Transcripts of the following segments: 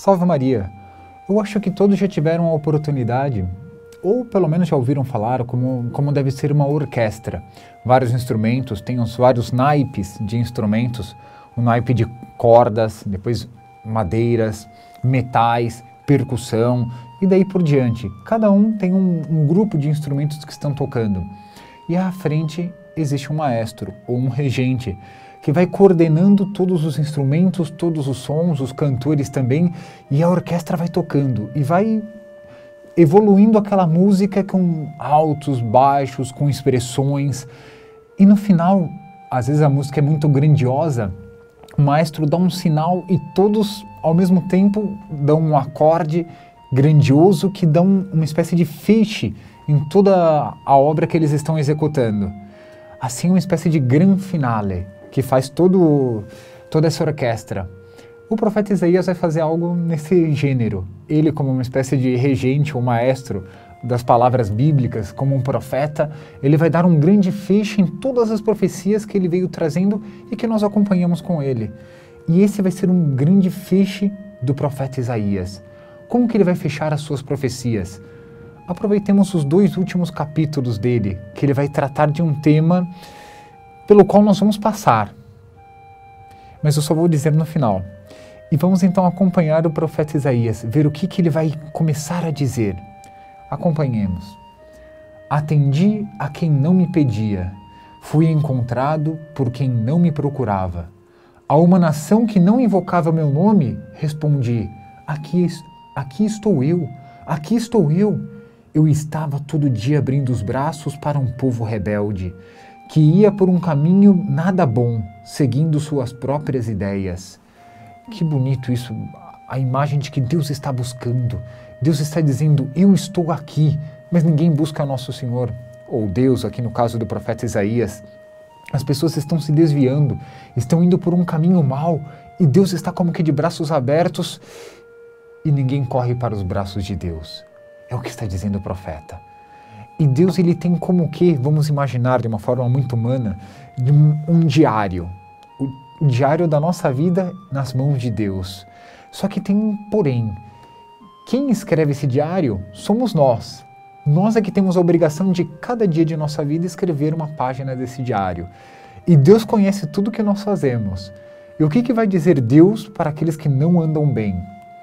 Salve Maria! Eu acho que todos já tiveram a oportunidade, ou pelo menos já ouviram falar, como deve ser uma orquestra. Vários instrumentos, tem os vários naipes de instrumentos, o naipe de cordas, depois madeiras, metais, percussão e daí por diante. Cada um tem um grupo de instrumentos que estão tocando. E à frente existe um maestro ou um regente que vai coordenando todos os instrumentos, todos os sons, os cantores também, e a orquestra vai tocando e vai evoluindo aquela música com altos, baixos, com expressões. E no final, às vezes a música é muito grandiosa, o maestro dá um sinal e todos ao mesmo tempo dão um acorde grandioso que dá uma espécie de feixe em toda a obra que eles estão executando. Assim, uma espécie de gran finale que faz toda essa orquestra. O profeta Isaías vai fazer algo nesse gênero. Ele, como uma espécie de regente ou maestro das palavras bíblicas, como um profeta, ele vai dar um grande fecho em todas as profecias que ele veio trazendo e que nós acompanhamos com ele. E esse vai ser um grande fecho do profeta Isaías. Como que ele vai fechar as suas profecias? Aproveitemos os 2 últimos capítulos dele, que ele vai tratar de um tema pelo qual nós vamos passar. Mas eu só vou dizer no final. E vamos então acompanhar o profeta Isaías, ver o que ele vai começar a dizer. Acompanhemos. Atendi a quem não me pedia, fui encontrado por quem não me procurava. A uma nação que não invocava meu nome, respondi, aqui estou eu, aqui estou eu. Eu estava todo dia abrindo os braços para um povo rebelde, que ia por um caminho nada bom, seguindo suas próprias ideias. Que bonito isso, a imagem de que Deus está buscando. Deus está dizendo, eu estou aqui, mas ninguém busca nosso Senhor. Ou Deus, aqui no caso do profeta Isaías. As pessoas estão se desviando, estão indo por um caminho mau, e Deus está como que de braços abertos, e ninguém corre para os braços de Deus. É o que está dizendo o profeta. E Deus, ele tem como que, vamos imaginar de uma forma muito humana, um diário. O diário da nossa vida nas mãos de Deus. Só que tem um porém. Quem escreve esse diário somos nós. Nós é que temos a obrigação de, cada dia de nossa vida, escrever uma página desse diário. E Deus conhece tudo que nós fazemos. E o que vai dizer Deus para aqueles que não andam bem?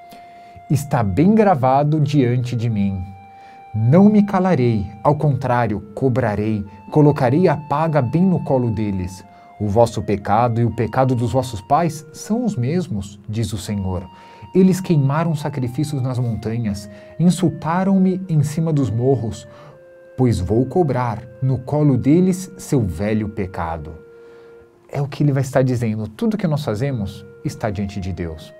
Está bem gravado diante de mim. Não me calarei, ao contrário, cobrarei, colocarei a paga bem no colo deles. O vosso pecado e o pecado dos vossos pais são os mesmos, diz o Senhor. Eles queimaram sacrifícios nas montanhas, insultaram-me em cima dos morros, pois vou cobrar no colo deles seu velho pecado. É o que ele vai estar dizendo, tudo que nós fazemos está diante de Deus.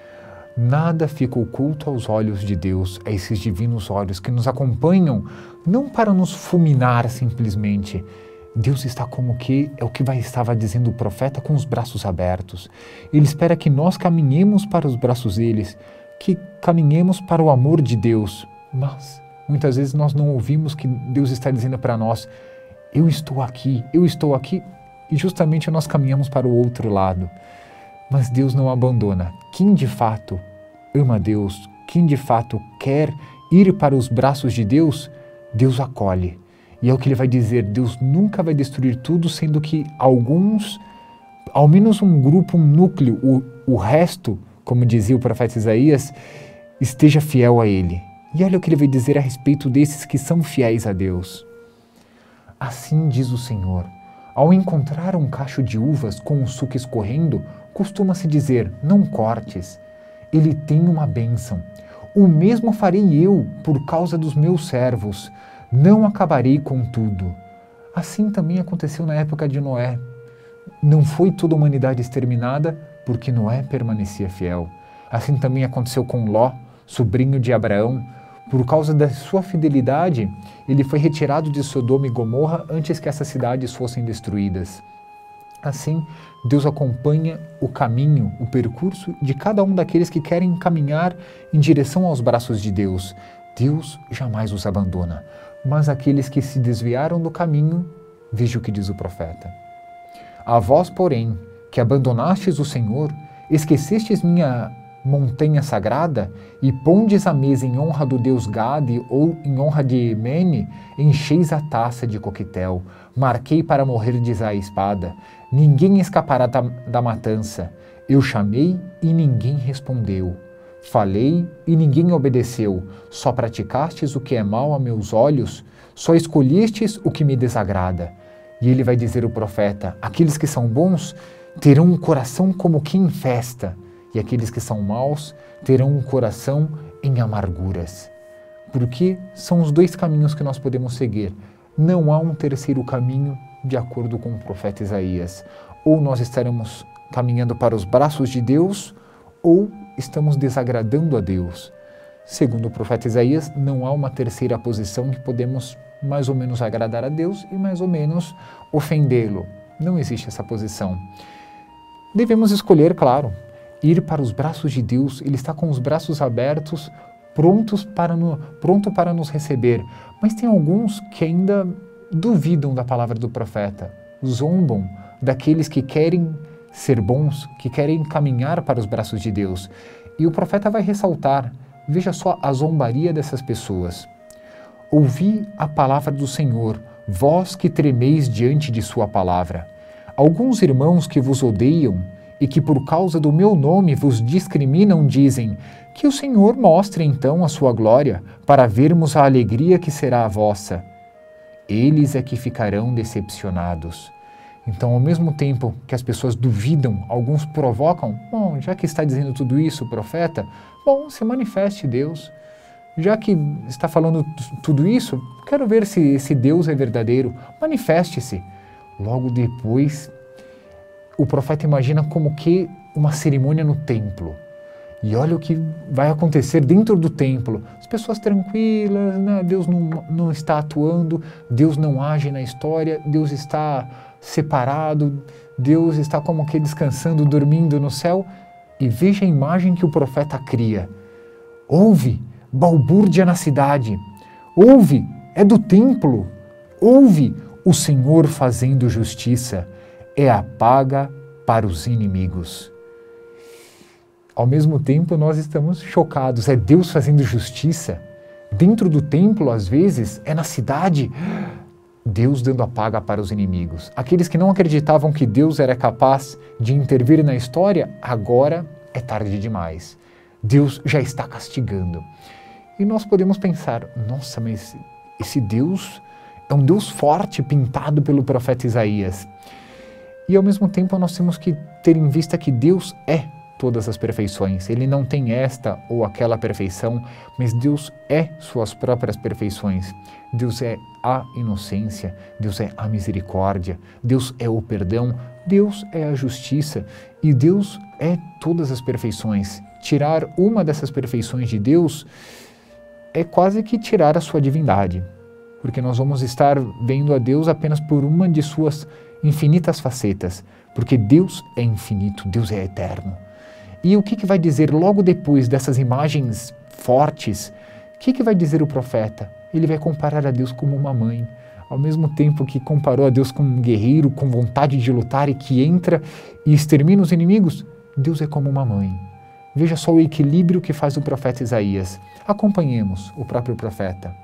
Nada fica oculto aos olhos de Deus, a esses divinos olhos que nos acompanham, não para nos fulminar simplesmente. Deus está como que, é o que estava dizendo o profeta, com os braços abertos. Ele espera que nós caminhemos para os braços deles, que caminhemos para o amor de Deus. Mas muitas vezes nós não ouvimos que Deus está dizendo para nós, eu estou aqui, e justamente nós caminhamos para o outro lado. Mas Deus não abandona. Quem de fato ama Deus, quem de fato quer ir para os braços de Deus, Deus acolhe. E é o que ele vai dizer, Deus nunca vai destruir tudo, sendo que alguns, ao menos um grupo, um núcleo, o resto, como dizia o profeta Isaías, esteja fiel a ele. E olha o que ele vai dizer a respeito desses que são fiéis a Deus. Assim diz o Senhor, ao encontrar um cacho de uvas com o suco escorrendo, costuma-se dizer, não cortes, ele tem uma bênção. O mesmo farei eu por causa dos meus servos, não acabarei com tudo. Assim também aconteceu na época de Noé. Não foi toda a humanidade exterminada, porque Noé permanecia fiel. Assim também aconteceu com Ló, sobrinho de Abraão. Por causa da sua fidelidade, ele foi retirado de Sodoma e Gomorra antes que essas cidades fossem destruídas. Assim, Deus acompanha o caminho, o percurso de cada um daqueles que querem caminhar em direção aos braços de Deus. Deus jamais os abandona. Mas aqueles que se desviaram do caminho, veja o que diz o profeta. A vós, porém, que abandonastes o Senhor, esquecestes montanha sagrada, e pondes a mesa em honra do deus Gade ou em honra de Mene, encheis a taça de coquetel, marquei para morrerdes à espada, ninguém escapará da matança. Eu chamei e ninguém respondeu. Falei e ninguém obedeceu. Só praticastes o que é mal a meus olhos, só escolhestes o que me desagrada. E ele vai dizer o profeta: aqueles que são bons terão um coração como que em festa, e aqueles que são maus terão um coração em amarguras. Porque são os dois caminhos que nós podemos seguir. Não há um terceiro caminho, de acordo com o profeta Isaías. Ou nós estaremos caminhando para os braços de Deus, ou estamos desagradando a Deus. Segundo o profeta Isaías, não há uma terceira posição que podemos mais ou menos agradar a Deus e mais ou menos ofendê-lo. Não existe essa posição. Devemos escolher, claro, ir para os braços de Deus. Ele está com os braços abertos, pronto para nos receber. Mas tem alguns que ainda duvidam da palavra do profeta, zombam daqueles que querem ser bons, que querem caminhar para os braços de Deus. E o profeta vai ressaltar, veja só a zombaria dessas pessoas. Ouvi a palavra do Senhor, vós que tremeis diante de sua palavra. Alguns irmãos que vos odeiam e que por causa do meu nome vos discriminam dizem: que o Senhor mostre então a sua glória, para vermos a alegria que será a vossa. Eles é que ficarão decepcionados. Então, ao mesmo tempo que as pessoas duvidam, alguns provocam: bom, já que está dizendo tudo isso, profeta, bom, se manifeste Deus. Já que está falando tudo isso, quero ver se esse Deus é verdadeiro. Manifeste-se. Logo depois, o profeta imagina como que uma cerimônia no templo. E olha o que vai acontecer dentro do templo. As pessoas tranquilas, né? Deus não está atuando, Deus não age na história, Deus está separado, Deus está como que descansando, dormindo no céu. E veja a imagem que o profeta cria. Ouve, balbúrdia na cidade. Ouve, é do templo. Ouve, o Senhor fazendo justiça. É a paga para os inimigos. Ao mesmo tempo, nós estamos chocados. É Deus fazendo justiça. Dentro do templo, às vezes, é na cidade. Deus dando a paga para os inimigos. Aqueles que não acreditavam que Deus era capaz de intervir na história, agora é tarde demais. Deus já está castigando. E nós podemos pensar: nossa, mas esse Deus é um Deus forte pintado pelo profeta Isaías. E ao mesmo tempo nós temos que ter em vista que Deus é todas as perfeições. Ele não tem esta ou aquela perfeição, mas Deus é suas próprias perfeições. Deus é a inocência, Deus é a misericórdia, Deus é o perdão, Deus é a justiça e Deus é todas as perfeições. Tirar uma dessas perfeições de Deus é quase que tirar a sua divindade, porque nós vamos estar vendo a Deus apenas por uma de suas infinitas facetas, porque Deus é infinito, Deus é eterno. E o que vai dizer logo depois dessas imagens fortes? O que vai dizer o profeta? Ele vai comparar a Deus como uma mãe. Ao mesmo tempo que comparou a Deus como um guerreiro com vontade de lutar e que entra e extermina os inimigos, Deus é como uma mãe. Veja só o equilíbrio que faz o profeta Isaías. Acompanhemos o próprio profeta.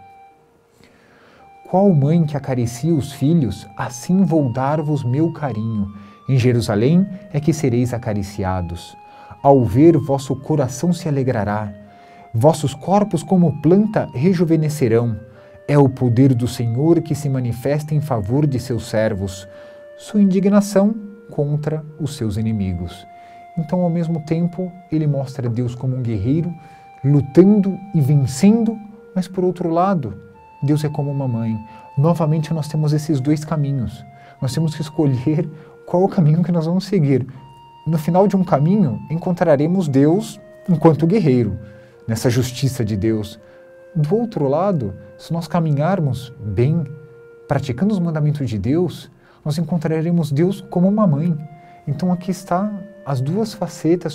Qual mãe que acaricia os filhos, assim vou dar-vos meu carinho. Em Jerusalém é que sereis acariciados. Ao ver, vosso coração se alegrará. Vossos corpos como planta rejuvenescerão. É o poder do Senhor que se manifesta em favor de seus servos. Sua indignação contra os seus inimigos. Então, ao mesmo tempo, ele mostra Deus como um guerreiro, lutando e vencendo, mas por outro lado, Deus é como uma mãe. Novamente, nós temos esses dois caminhos. Nós temos que escolher qual é o caminho que nós vamos seguir. No final de um caminho, encontraremos Deus enquanto guerreiro, nessa justiça de Deus. Do outro lado, se nós caminharmos bem, praticando os mandamentos de Deus, nós encontraremos Deus como uma mãe. Então aqui está as duas facetas,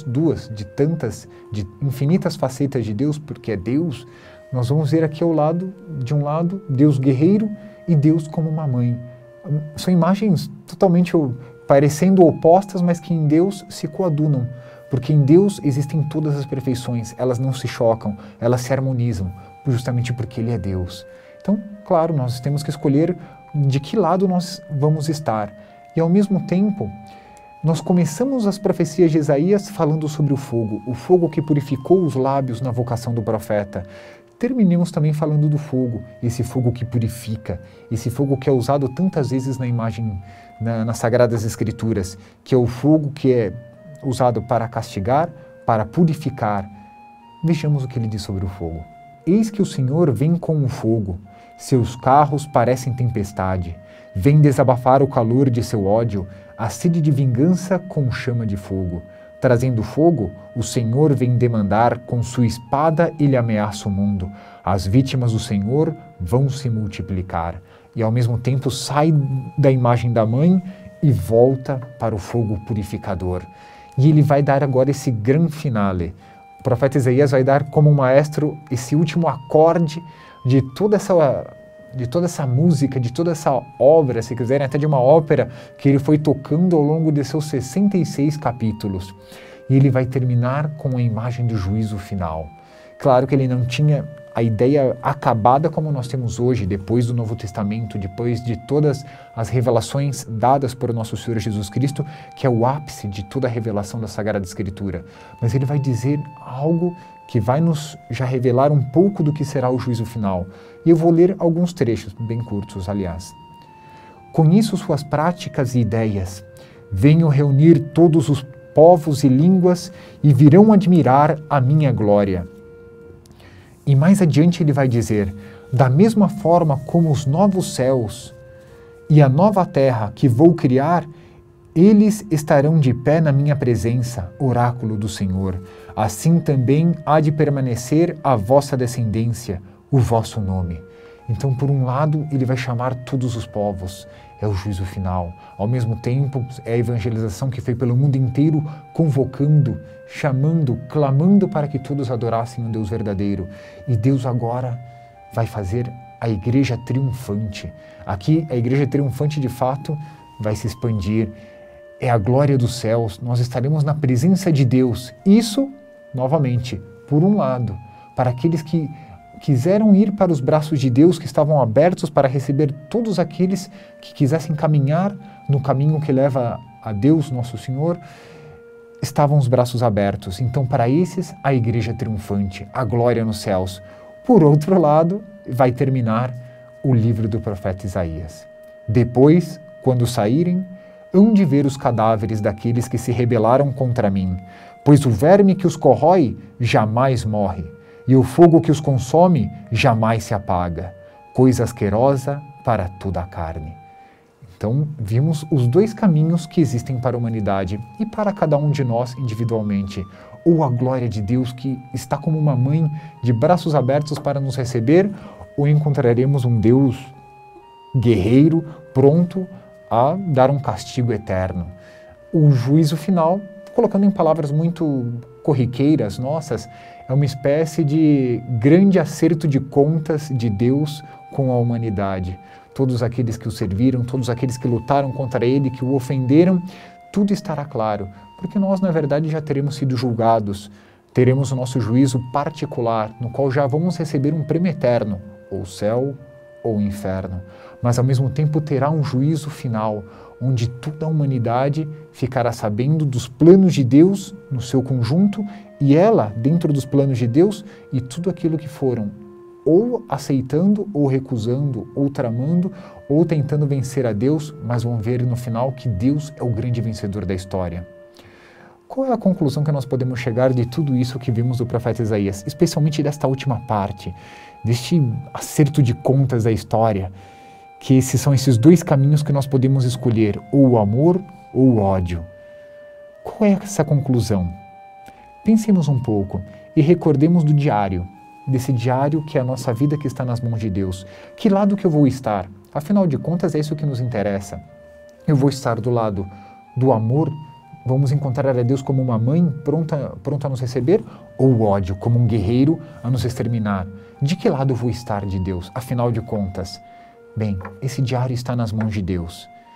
de infinitas facetas de Deus, porque é Deus. Nós vamos ver aqui ao lado, de um lado, Deus guerreiro e Deus como uma mãe. São imagens totalmente parecendo opostas, mas que em Deus se coadunam. porque em Deus existem todas as perfeições, elas não se chocam, elas se harmonizam, justamente porque Ele é Deus. Então, claro, nós temos que escolher de que lado nós vamos estar. E ao mesmo tempo, nós começamos as profecias de Isaías falando sobre o fogo que purificou os lábios na vocação do profeta. Terminemos também falando do fogo, esse fogo que purifica, esse fogo que é usado tantas vezes na imagem, nas Sagradas Escrituras, que é o fogo que é usado para castigar, para purificar. Vejamos o que ele diz sobre o fogo. Eis que o Senhor vem com o fogo, seus carros parecem tempestade, vem desabafar o calor de seu ódio, a sede de vingança com chama de fogo. Trazendo fogo, o Senhor vem demandar, com sua espada ele ameaça o mundo. As vítimas do Senhor vão se multiplicar. E ao mesmo tempo sai da imagem da mãe e volta para o fogo purificador. E ele vai dar agora esse grande finale. O profeta Isaías vai dar como um maestro esse último acorde de toda essa música, de toda essa obra, se quiserem, até de uma ópera que ele foi tocando ao longo de seus 66 capítulos. E ele vai terminar com a imagem do juízo final. Claro que ele não tinha a ideia acabada como nós temos hoje, depois do Novo Testamento, depois de todas as revelações dadas por nosso Senhor Jesus Cristo, que é o ápice de toda a revelação da Sagrada Escritura. Mas ele vai dizer algo que vai nos já revelar um pouco do que será o juízo final. E eu vou ler alguns trechos, bem curtos, aliás. Conheço suas práticas e ideias. Venho reunir todos os povos e línguas e virão admirar a minha glória. E mais adiante ele vai dizer, da mesma forma como os novos céus e a nova terra que vou criar, eles estarão de pé na minha presença, oráculo do Senhor. Assim também há de permanecer a vossa descendência, o vosso nome. Então, por um lado, ele vai chamar todos os povos, é o juízo final. Ao mesmo tempo, é a evangelização que foi pelo mundo inteiro, convocando, chamando, clamando para que todos adorassem o Deus verdadeiro. E Deus agora vai fazer a igreja triunfante. Aqui, a igreja triunfante, de fato, vai se expandir. É a glória dos céus, nós estaremos na presença de Deus. Isso, novamente, por um lado, para aqueles que quiseram ir para os braços de Deus, que estavam abertos para receber todos aqueles que quisessem caminhar no caminho que leva a Deus, nosso Senhor, estavam os braços abertos. Então, para esses, a igreja triunfante, a glória nos céus. Por outro lado, vai terminar o livro do profeta Isaías. Depois, quando saírem, hão de ver os cadáveres daqueles que se rebelaram contra mim, pois o verme que os corrói jamais morre, e o fogo que os consome jamais se apaga, coisa asquerosa para toda a carne. Então, vimos os dois caminhos que existem para a humanidade e para cada um de nós individualmente. Ou a glória de Deus que está como uma mãe de braços abertos para nos receber, ou encontraremos um Deus guerreiro, pronto a dar um castigo eterno. O juízo final, colocando em palavras muito corriqueiras nossas, é uma espécie de grande acerto de contas de Deus com a humanidade. Todos aqueles que o serviram, todos aqueles que lutaram contra ele, que o ofenderam, tudo estará claro, porque nós, na verdade, já teremos sido julgados, teremos o nosso juízo particular, no qual já vamos receber um prêmio eterno, ou céu ou inferno, mas ao mesmo tempo terá um juízo final, onde toda a humanidade ficará sabendo dos planos de Deus no seu conjunto e ela dentro dos planos de Deus e tudo aquilo que foram ou aceitando, ou recusando, ou tramando, ou tentando vencer a Deus, mas vão ver no final que Deus é o grande vencedor da história. Qual é a conclusão que nós podemos chegar de tudo isso que vimos do profeta Isaías, especialmente desta última parte, deste acerto de contas da história, que são esses dois caminhos que nós podemos escolher, ou o amor ou o ódio? Qual é essa conclusão? Pensemos um pouco e recordemos do diário, desse diário que é a nossa vida que está nas mãos de Deus. Que lado que eu vou estar? Afinal de contas, é isso que nos interessa. Eu vou estar do lado do amor, vamos encontrar a Deus como uma mãe pronta a nos receber, ou o ódio, como um guerreiro a nos exterminar? De que lado eu vou estar de Deus, afinal de contas? Bem, esse diário está nas mãos de Deus.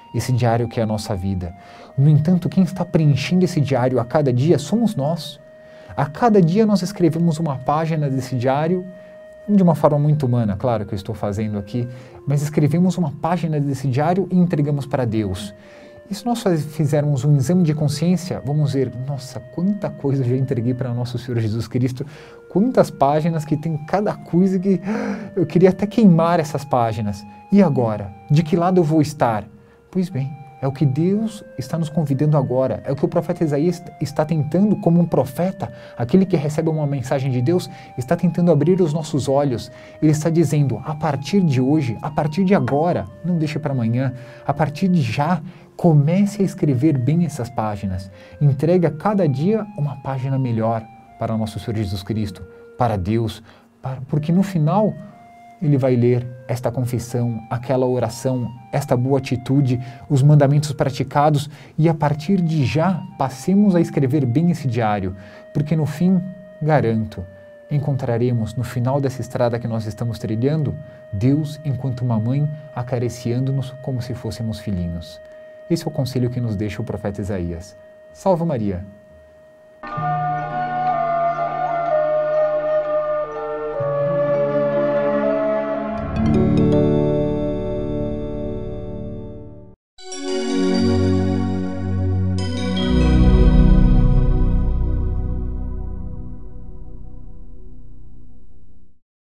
esse diário que é a nossa vida. No entanto, quem está preenchendo esse diário a cada dia somos nós. A cada dia nós escrevemos uma página desse diário, de uma forma muito humana, claro que eu estou fazendo aqui, mas escrevemos uma página desse diário e entregamos para Deus. E se nós fizermos um exame de consciência, vamos ver, nossa, quanta coisa eu já entreguei para nosso Senhor Jesus Cristo, quantas páginas que tem cada coisa que eu queria até queimar essas páginas. E agora? De que lado eu vou estar? Pois bem, é o que Deus está nos convidando agora, é o que o profeta Isaías está tentando, como um profeta, aquele que recebe uma mensagem de Deus, está tentando abrir os nossos olhos. Ele está dizendo, a partir de hoje, a partir de agora, não deixe para amanhã, a partir de já, comece a escrever bem essas páginas. Entregue a cada dia uma página melhor para nosso Senhor Jesus Cristo, para Deus, porque no final ele vai ler esta confissão, aquela oração, esta boa atitude, os mandamentos praticados e a partir de já passemos a escrever bem esse diário, porque no fim, garanto, encontraremos no final dessa estrada que nós estamos trilhando, Deus enquanto uma mãe acariciando-nos como se fôssemos filhinhos. Esse é o conselho que nos deixa o profeta Isaías. Salve Maria!